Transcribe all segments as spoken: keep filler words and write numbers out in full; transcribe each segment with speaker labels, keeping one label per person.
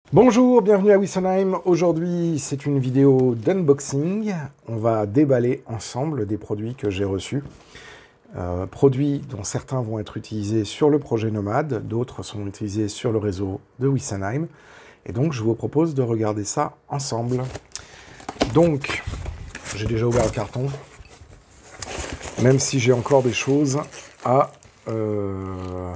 Speaker 1: Bonjour, bienvenue à Wissenheim. Aujourd'hui, c'est une vidéo d'unboxing. On va déballer ensemble des produits que j'ai reçus. Euh, produits dont certains vont être utilisés sur le projet Nomade, d'autres sont utilisés sur le réseau de Wissenheim. Et donc, je vous propose de regarder ça ensemble. Donc, j'ai déjà ouvert le carton, même si j'ai encore des choses à, euh,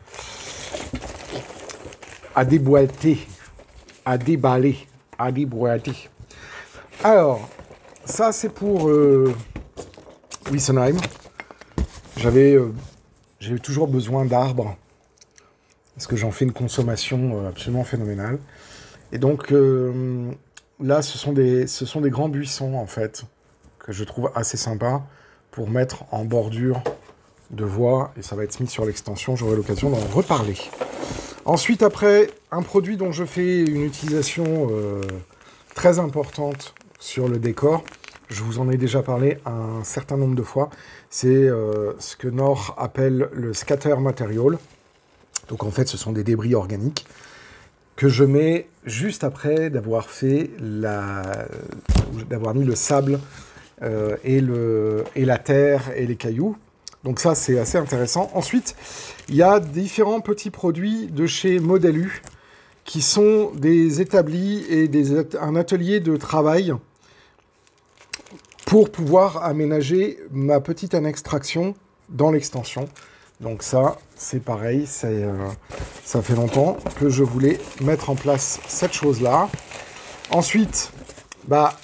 Speaker 1: à déboîter. à déballer, à déboîter. Alors, ça c'est pour euh, Wissenheim. J'avais euh, j'ai toujours besoin d'arbres, parce que j'en fais une consommation euh, absolument phénoménale. Et donc euh, là, ce sont, des, ce sont des grands buissons, en fait, que je trouve assez sympas pour mettre en bordure de voie, et ça va être mis sur l'extension, j'aurai l'occasion d'en reparler. Ensuite, après, un produit dont je fais une utilisation euh, très importante sur le décor, je vous en ai déjà parlé un certain nombre de fois, c'est euh, ce que Nord appelle le scatter material. Donc en fait, ce sont des débris organiques que je mets juste après d'avoir fait la... d'avoir mis le sable euh, et, le... et la terre et les cailloux. Donc ça, c'est assez intéressant. Ensuite, il y a différents petits produits de chez Modèle U qui sont des établis et des at un atelier de travail pour pouvoir aménager ma petite annexe traction dans l'extension. Donc ça, c'est pareil, c'est, euh, ça fait longtemps que je voulais mettre en place cette chose-là. Ensuite, bah,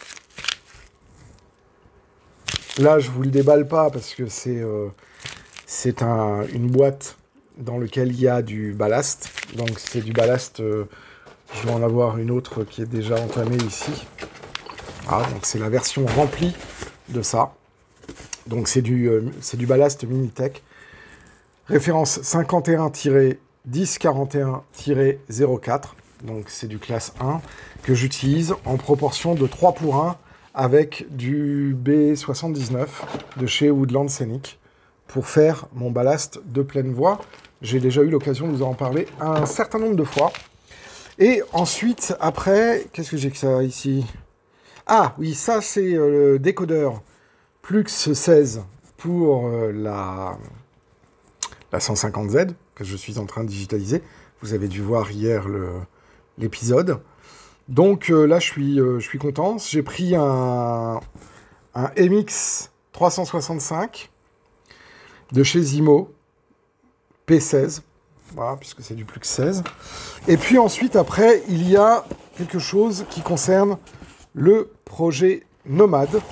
Speaker 1: là, je vous le déballe pas parce que c'est... Euh, C'est un, une boîte dans laquelle il y a du ballast. Donc c'est du ballast, euh, je dois en avoir une autre qui est déjà entamée ici. Ah, donc c'est la version remplie de ça. Donc c'est du, euh, c'est du ballast Minitech. Référence cinquante et un tiret dix quarante et un tiret zéro quatre. Donc c'est du classe un que j'utilise en proportion de trois pour un avec du B soixante-dix-neuf de chez Woodland Scenic, pour faire mon ballast de pleine voie. J'ai déjà eu l'occasion de vous en parler un certain nombre de fois. Et ensuite, après, qu'est-ce que j'ai que ça ici? Ah, oui, ça, c'est euh, le décodeur Plux seize pour euh, la, la cent cinquante Z, que je suis en train de digitaliser. Vous avez dû voir hier l'épisode. Donc euh, là, je suis, euh, je suis content. J'ai pris un, un M X trois cent soixante-cinq, de chez Zimo, P seize, voilà, puisque c'est du Plux seize. Et puis ensuite, après, il y a quelque chose qui concerne le projet Nomade.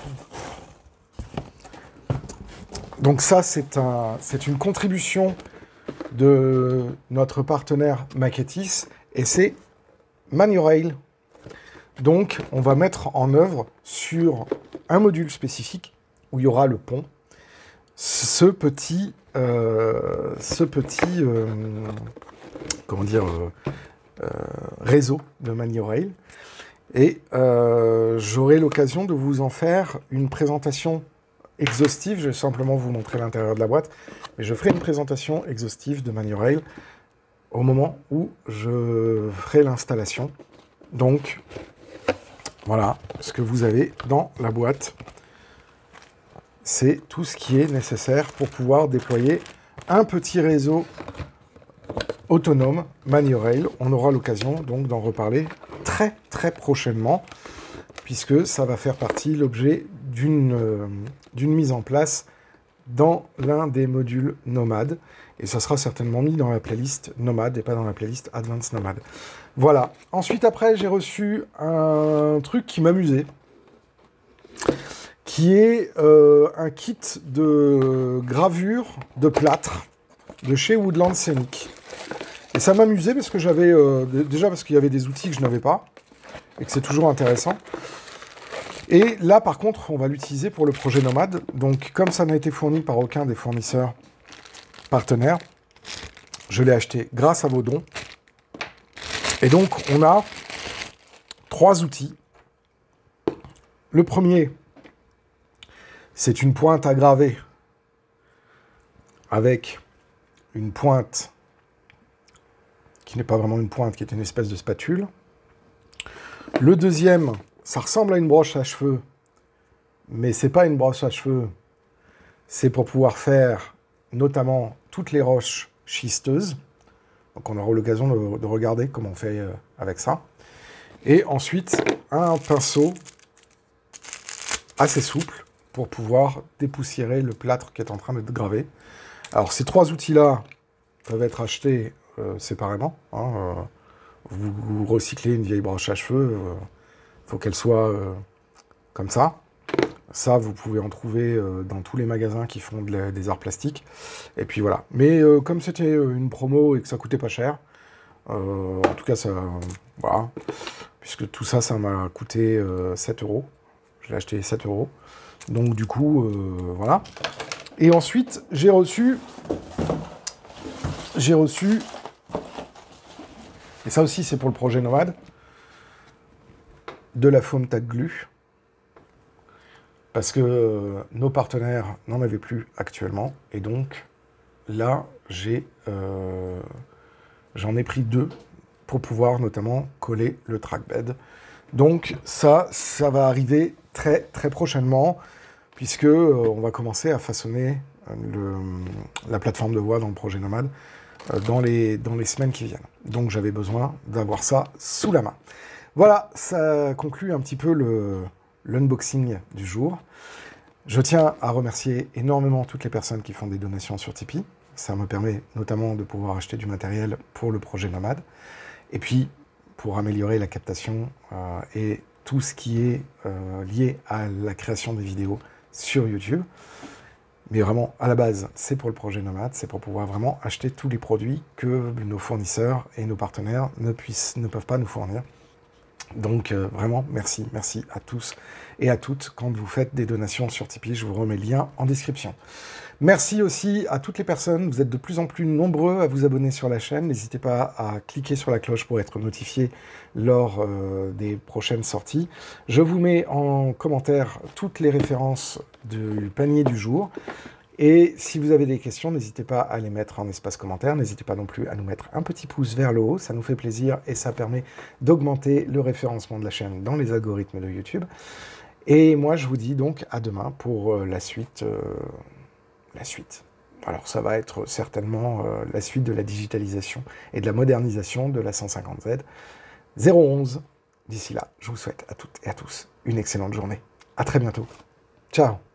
Speaker 1: Donc ça, c'est un, c'est une contribution de notre partenaire Maquettis, et c'est ManioRail. Donc, on va mettre en œuvre sur un module spécifique, où il y aura le pont, ce petit, euh, ce petit euh, comment dire, euh, euh, réseau de ManioRail. Et euh, j'aurai l'occasion de vous en faire une présentation exhaustive. Je vais simplement vous montrer l'intérieur de la boîte. Mais je ferai une présentation exhaustive de ManioRail au moment où je ferai l'installation. Donc, voilà ce que vous avez dans la boîte. C'est tout ce qui est nécessaire pour pouvoir déployer un petit réseau autonome ManioRail. On aura l'occasion donc d'en reparler très très prochainement, puisque ça va faire partie l'objet d'une euh, d'une mise en place dans l'un des modules Nomade, et ça sera certainement mis dans la playlist Nomade et pas dans la playlist Advanced Nomade. Voilà. Ensuite, après, j'ai reçu un truc qui m'amusait, qui est euh, un kit de gravure de plâtre de chez Woodland Scenic. Et ça m'amusait parce que j'avais... Euh, déjà parce qu'il y avait des outils que je n'avais pas, et que c'est toujours intéressant. Et là, par contre, on va l'utiliser pour le projet Nomade. Donc, comme ça n'a été fourni par aucun des fournisseurs partenaires, je l'ai acheté grâce à vos dons. Et donc, on a trois outils. Le premier, c'est une pointe à graver avec une pointe qui n'est pas vraiment une pointe, qui est une espèce de spatule. Le deuxième, ça ressemble à une broche à cheveux, mais c'est pas une broche à cheveux. C'est pour pouvoir faire notamment toutes les roches schisteuses. Donc on aura l'occasion de, de regarder comment on fait euh, avec ça. Et ensuite, un pinceau assez souple pour pouvoir dépoussiérer le plâtre qui est en train d'être gravé. Alors ces trois outils-là peuvent être achetés euh, séparément. Hein, euh, vous, vous recyclez une vieille broche à cheveux, il euh, faut qu'elle soit euh, comme ça. Ça, vous pouvez en trouver euh, dans tous les magasins qui font de la, des arts plastiques. Et puis voilà. Mais euh, comme c'était une promo et que ça coûtait pas cher, euh, en tout cas, ça, voilà. Puisque tout ça, ça m'a coûté euh, sept euros. Je l'ai acheté sept euros. Donc du coup, euh, voilà. Et ensuite, j'ai reçu... J'ai reçu... Et ça aussi, c'est pour le projet Nomade. De la foam tack glue. Parce que euh, nos partenaires n'en avaient plus actuellement. Et donc, là, j'ai, euh, j'en ai pris deux pour pouvoir notamment coller le trackbed. Donc ça, ça va arriver très très prochainement, puisque euh, on va commencer à façonner le, la plateforme de voix dans le projet Nomade euh, dans, les, dans les semaines qui viennent. Donc j'avais besoin d'avoir ça sous la main. Voilà, ça conclut un petit peu le... l'unboxing du jour. Je tiens à remercier énormément toutes les personnes qui font des donations sur Tipeee. Ça me permet notamment de pouvoir acheter du matériel pour le projet Nomade. Et puis, pour améliorer la captation euh, et tout ce qui est euh, lié à la création des vidéos sur YouTube. Mais vraiment, à la base, c'est pour le projet Nomade, c'est pour pouvoir vraiment acheter tous les produits que nos fournisseurs et nos partenaires ne, puissent, ne peuvent pas nous fournir. Donc euh, vraiment, merci, merci à tous et à toutes. Quand vous faites des donations sur Tipeee, je vous remets le lien en description. Merci aussi à toutes les personnes. Vous êtes de plus en plus nombreux à vous abonner sur la chaîne. N'hésitez pas à cliquer sur la cloche pour être notifié lors euh, des prochaines sorties. Je vous mets en commentaire toutes les références du panier du jour. Et si vous avez des questions, n'hésitez pas à les mettre en espace commentaire. N'hésitez pas non plus à nous mettre un petit pouce vers le haut. Ça nous fait plaisir et ça permet d'augmenter le référencement de la chaîne dans les algorithmes de YouTube. Et moi, je vous dis donc à demain pour euh, la suite. Euh, la suite. Alors, ça va être certainement euh, la suite de la digitalisation et de la modernisation de la cent cinquante Z zéro onze. D'ici là, je vous souhaite à toutes et à tous une excellente journée. À très bientôt. Ciao.